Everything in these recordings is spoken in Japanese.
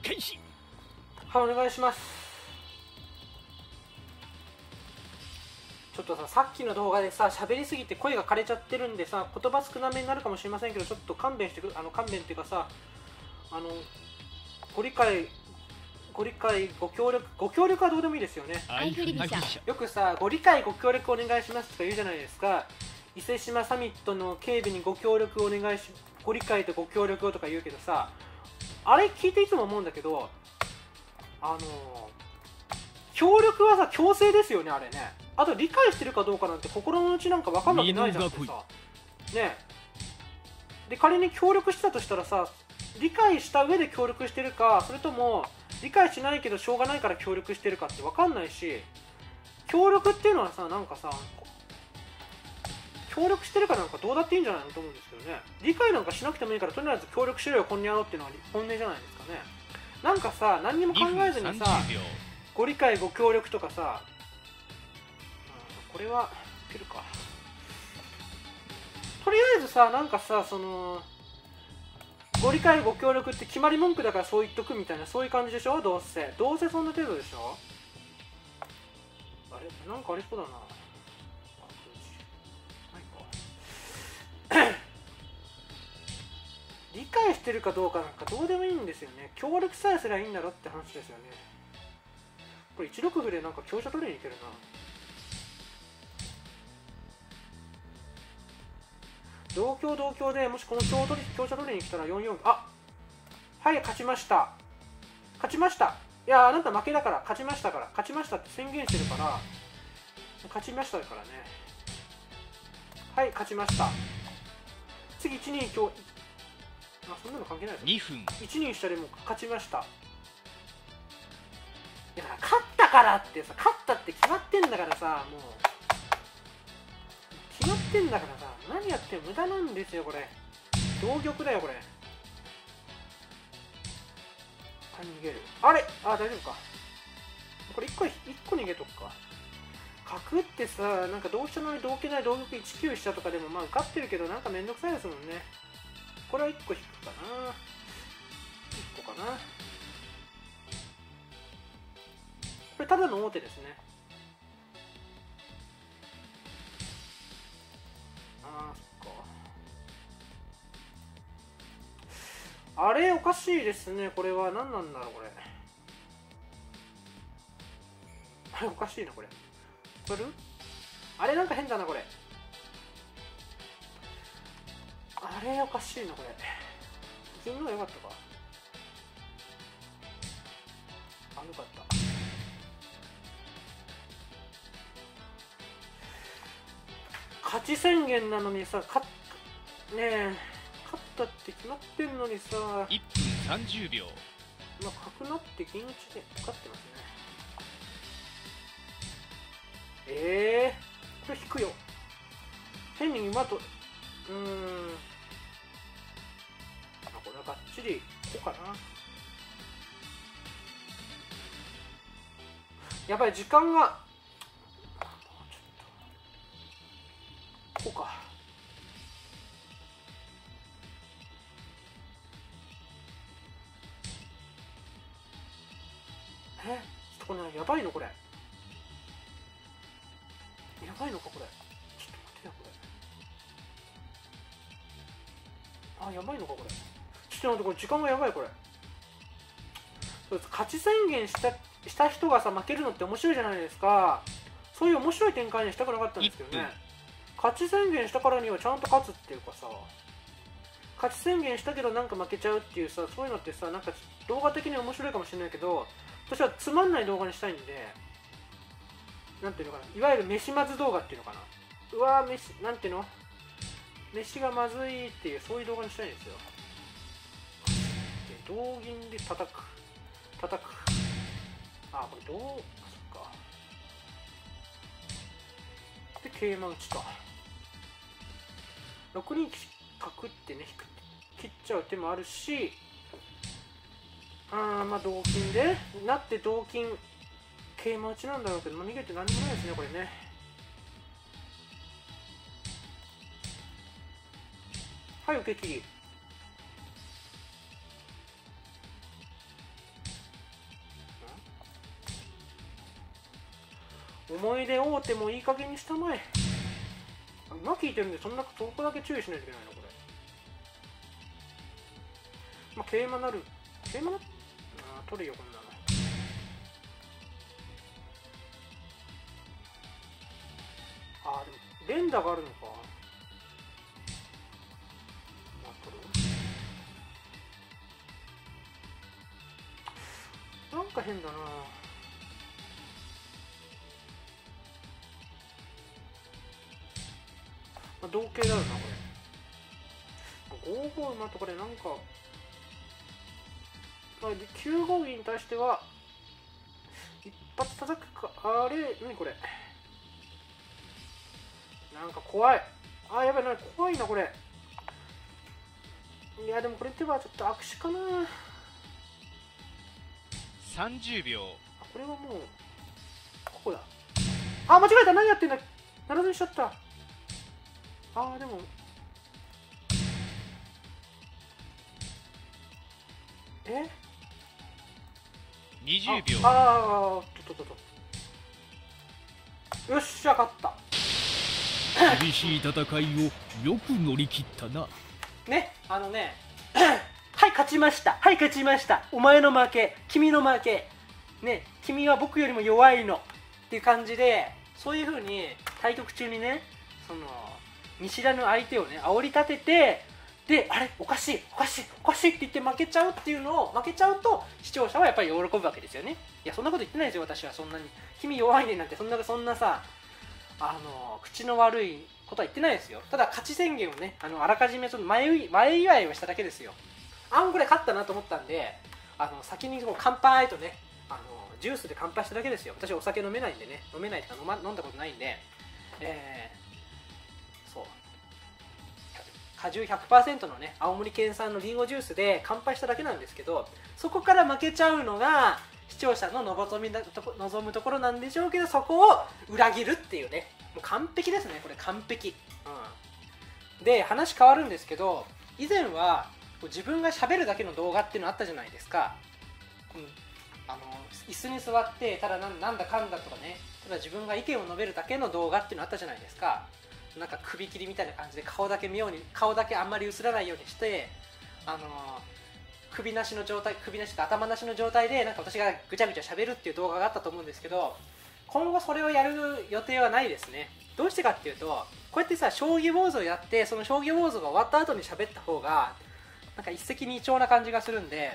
開始。 はい、お願いします。ちょっとさっきの動画でさ、喋りすぎて声が枯れちゃってるんでさ、言葉少なめになるかもしれませんけど、ちょっと勘弁して勘弁っていうかさ、ご理解、ご協力はどうでもいいですよね。よくさ、ご理解、ご協力お願いしますとか言うじゃないですか。伊勢志摩サミットの警備にご協力お願いし、ご理解とご協力をとか言うけどさ、あれ聞いていつも思うんだけど、協力はさ、強制ですよね、あれね。あと理解してるかどうかなんて心の内なんか分かるわけないじゃんってさ。ねで、仮に協力してたとしたらさ、理解した上で協力してるか、それとも理解しないけどしょうがないから協力してるかって分かんないし、協力っていうのはさ、なんかさ、協力してるかなんかどうだっていいんじゃないのと思うんですけどね。理解なんかしなくてもいいから、とりあえず協力しろよ、こんにゃろっていうのは本音じゃないですかね。なんかさ、何にも考えずにさ、ご理解ご協力とかさ、これはいけるか。とりあえずさ、なんかさ、ご理解ご協力って決まり文句だからそう言っとくみたいな、そういう感じでしょ。どうせそんな程度でしょ。あれなんかありそうだな。理解してるかどうかなんかどうでもいいんですよね。協力さえすりゃいいんだろって話ですよね。これ169でなんか強者取りに行けるな。同郷でもしこの強者取りに来たら44、あ、はい、勝ちました。いや、あなた負けだから、勝ちましたって宣言してるから、勝ちましたからね。はい、勝ちました。次1人そんなの関係ないですよ。2分1人下でも勝ちました。いや、勝ったからってさ、勝ったって決まってんだからさ、もう決まってんだからさ、何やっても無駄なんですよ、これ。同玉だよ、これ。逃げる。あれ、大丈夫か。これ1個逃げとくか。角ってさ、なんか同飛車の同桂ない同玉1九飛車とかでもまあ受かってるけど、なんかめんどくさいですもんね。これは1個引くかな。1個かな。これただの王手ですね。そっか。あれおかしいですね。これは何なんだろう、これ。あれおかしいな、これ。あれなんか変だな、これ。あれおかしいな、これ。銀の方が良かったか。よかった。勝ち宣言なのにさ、ねえ、勝ったって決まってんのにさ、1分30秒。まあ、角なって銀打ちで勝ってますね。これ引くよ。変に馬と、これはがっちりこうかな。やばい、時間がこうか。ちょっとこれやばいのこれ。やばいのかこれ。ちょっと待ってよこれ。やばいのかこれ。ちょっと待って、これ時間がやばいこれ。そうです。勝ち宣言した人がさ負けるのって面白いじゃないですか。そういう面白い展開にしたくなかったんですけどね。勝ち宣言したからにはちゃんと勝つっていうかさ、勝ち宣言したけどなんか負けちゃうっていうさ、そういうのってさ、なんか動画的に面白いかもしれないけど、私はつまんない動画にしたいんで、なんていうのかな、いわゆる飯まず動画っていうのかな。うわー、なんていうの、飯がまずいっていう、そういう動画にしたいんですよ。で、同銀で叩く。これそっか。で、桂馬打ちか。6二角ってね、切っちゃう手もあるし、まあ同金で、なって同金、桂馬打ちなんだろうけど、逃げて何もないですね、これね。はい、受け切り。 思い出大手もいい加減にしたまえ。今聞いてるんで、そこだけ注意しないといけないのこれ。まあ桂馬なる、桂馬な、取るよこんなの。でも連打があるのか。取る、なんか変だな。同型だよなこれ。5五馬とかでなんか9五銀に対しては一発叩くか。あれ何これ、なんか怖い。やばいな、怖いなこれ。いやでもこれ手はちょっと悪手かな。 30秒。 これはもうここだ。間違えた。何やってんだ。ならずにしちゃった。でも 20秒。 よっしゃ、勝った。 厳しい戦いをよく乗り切ったな。 ね、はい、勝ちました。はい、勝ちました。お前の負け、君の負け。ね、君は僕よりも弱いの。っていう感じで、そういう風に対局中にね、見知らぬ相手をね、煽り立てて、で、あれおかしい、おかしい、おかしいって言って負けちゃうっていうのを、負けちゃうと、視聴者はやっぱり喜ぶわけですよね。いや、そんなこと言ってないですよ、私は。そんなに。君弱いねなんて、そんなさ、口の悪いことは言ってないですよ。ただ、勝ち宣言をね、あらかじめちょっと前祝いをしただけですよ。これ勝ったなと思ったんで、先に乾杯とね、ジュースで乾杯しただけですよ。私お酒飲めないんでね、飲んだことないんで、そう果汁 100% のね、青森県産のリンゴジュースで乾杯しただけなんですけど、そこから負けちゃうのが視聴者の望むところなんでしょうけど、そこを裏切るっていうね、もう完璧ですね、これ完璧。で、話変わるんですけど、以前は自分が喋るだけの動画っていうのあったじゃないですか。椅子に座ってただなんだかんだとかね、ただ自分が意見を述べるだけの動画っていうのあったじゃないですか。なんか首切りみたいな感じで顔だけあんまり映らないようにして、首なしと頭なしの状態でなんか私がぐちゃぐちゃ喋るっていう動画があったと思うんですけど、今後それをやる予定はないですね。どうしてかっていうと、こうやってさ、将棋ウォーズをやって、その将棋ウォーズが終わった後に喋った方がなんか一石二鳥な感じがするんで、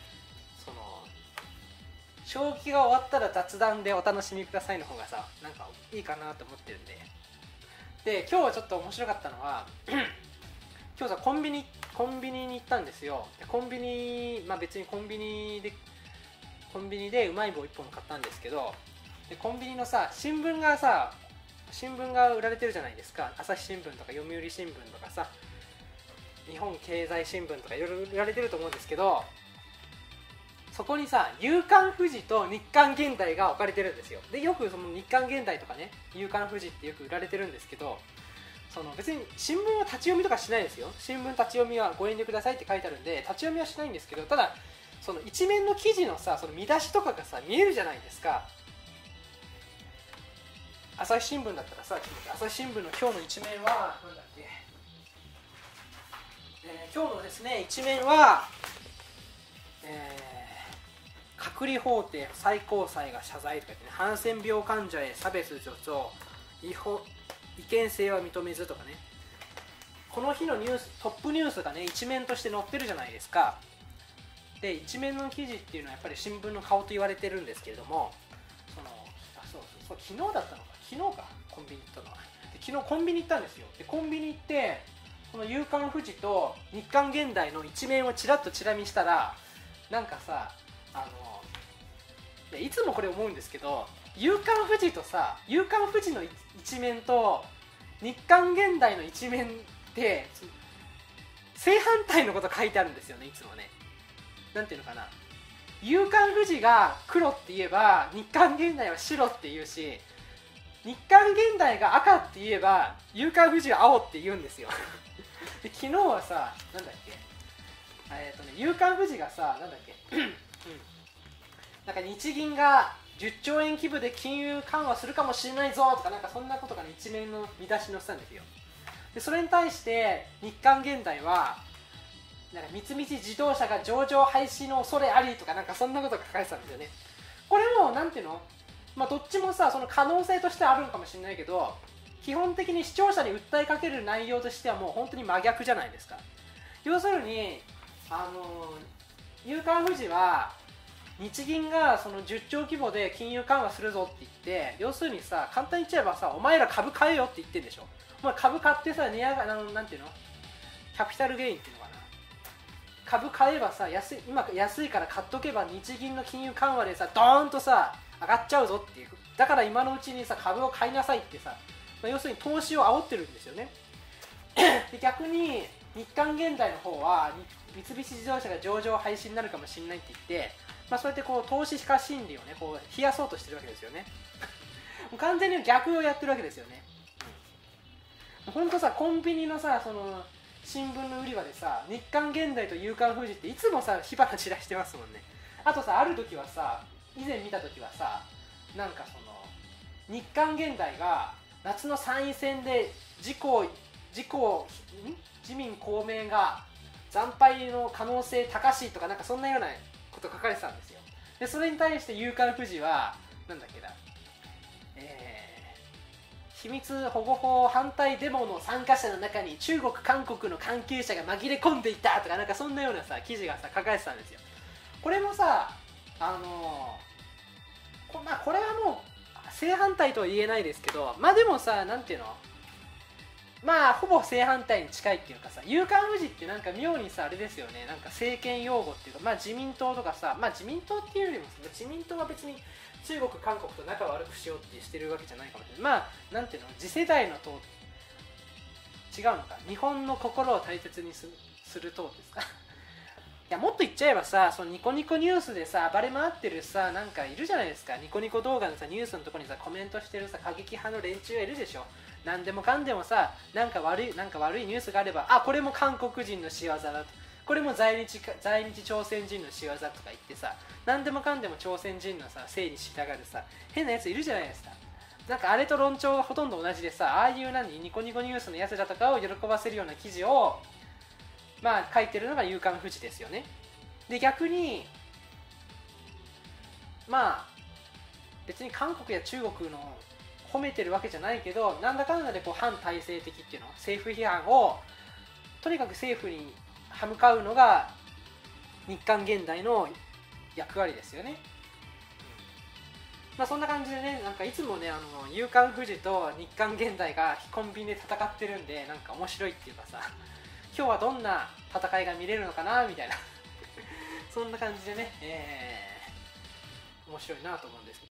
将棋が終わったら雑談でお楽しみくださいの方がさ、なんかいいかなと思ってるんで。で、今日はちょっと面白かったのは今日さ、コンビニに行ったんですよ。で別にコンビニでうまい棒1本買ったんですけど、でコンビニのさ、新聞が売られてるじゃないですか。朝日新聞とか読売新聞とかさ、日本経済新聞とかいろいろ売られてると思うんですけど、そこにさ、夕刊フジと日刊現代が置かれてるんですよ。で、よくその日刊現代とかね、夕刊フジってよく売られてるんですけど、別に新聞は立ち読みとかしないですよ。新聞立ち読みはご遠慮くださいって書いてあるんで、立ち読みはしないんですけど、ただその一面の記事のさ、その見出しとかがさ、見えるじゃないですか。朝日新聞だったらさ、朝日新聞の今日の一面はなんだっけ、今日のですね、一面は隔離法廷最高裁が謝罪とか言ってね、ハンセン病患者へ差別助長、違憲性は認めずとかね、この日のニュース、トップニュースがね、一面として載ってるじゃないですか。で、一面の記事っていうのはやっぱり新聞の顔と言われてるんですけれども、そう昨日だったのか、昨日か、コンビニ行ったのは。で、昨日コンビニ行ったんですよ。で、コンビニ行って、この夕刊フジと日刊現代の一面をちらっとチラ見したら、なんかさ、いつもこれ思うんですけど、夕刊フジの一面と日刊現代の一面って正反対のこと書いてあるんですよね、いつもね。なんていうのかな、夕刊フジが黒って言えば日刊現代は白って言うし、日刊現代が赤って言えば夕刊フジは青って言うんですよで、昨日はさ、なんだっけ、夕刊フジがさ、なんだっけなんか日銀が 10兆円規模で金融緩和するかもしれないぞとか、なんかそんなことがね、一面の見出し載せたんですよ。でそれに対して日刊現代はなんか三菱自動車が上場廃止の恐れありとか、なんかそんなことが書かれてたんですよね。これもなんていうの、まあどっちもさ、その可能性としてはあるのかもしれないけど、基本的に視聴者に訴えかける内容としてはもう本当に真逆じゃないですか。要するに夕刊フジは日銀がその10兆規模で金融緩和するぞって言って、要するにさ、簡単に言っちゃえばさ、お前ら株買えよって言ってるんでしょ。お前株買ってさ、値上がなんていうの、キャピタルゲインっていうのかな、株買えばさ、今安いから買っとけば日銀の金融緩和でさ、ドーンとさ上がっちゃうぞっていう、だから今のうちにさ株を買いなさいってさ、まあ、要するに投資を煽ってるんですよね。で逆に日刊現代の方は三菱自動車が上場廃止になるかもしれないって言って、まあ、そうやってこう投資家心理をね、こう冷やそうとしてるわけですよね。もう完全に逆をやってるわけですよね。ほんとさ、コンビニのさ、その新聞の売り場でさ、日刊現代と夕刊フジっていつもさ火花散らしてますもんね。あとさ、ある時はさ、以前見た時はさ、なんかその日刊現代が夏の参院選で自民公明が惨敗の可能性高しとか、なんかそんなようなこと書かれてたんですよ。でそれに対して夕刊フジはなんだっけな、秘密保護法反対デモの参加者の中に中国韓国の関係者が紛れ込んでいたとか、なんかそんなようなさ記事がさ書かれてたんですよ。これもさまあこれはもう正反対とは言えないですけど、まあでもさ、なんていうの、まあほぼ正反対に近いっていうかさ、夕刊フジってなんか妙にさあれですよね、なんか政権用語っていうか、まあ自民党とかさ、まあ自民党っていうよりも自民党は別に中国韓国と仲悪くしようってしてるわけじゃないかもしれない。まあなんていうの、次世代の党、違うのか、日本の心を大切にする党ですか。いやもっと言っちゃえばさ、そのニコニコニュースでさ暴れ回ってるさ、なんかいるじゃないですか。ニコニコ動画のさニュースのところにさコメントしてるさ過激派の連中がいるでしょ。何でもかんでもさ、なんか悪いニュースがあれば、あ、これも韓国人の仕業だと、これも在日朝鮮人の仕業とか言ってさ、何でもかんでも朝鮮人のさせいに従うさ変なやついるじゃないですか。なんかあれと論調がほとんど同じでさ、ああいうニコニコニュースのやつだとかを喜ばせるような記事をまあ書いてるのが夕刊フジですよね。で逆にまあ別に韓国や中国の褒めてるわけじゃないけど、なんだかんだでこう反体制的っていうの、政府批判をとにかく政府に歯向かうのが日刊現代の役割ですよね。まあそんな感じでね、なんかいつもね夕刊フジと日刊現代がコンビニで戦ってるんで、なんか面白いっていうかさ、今日はどんな戦いが見れるのかなみたいなそんな感じでね、面白いなと思うんですけど。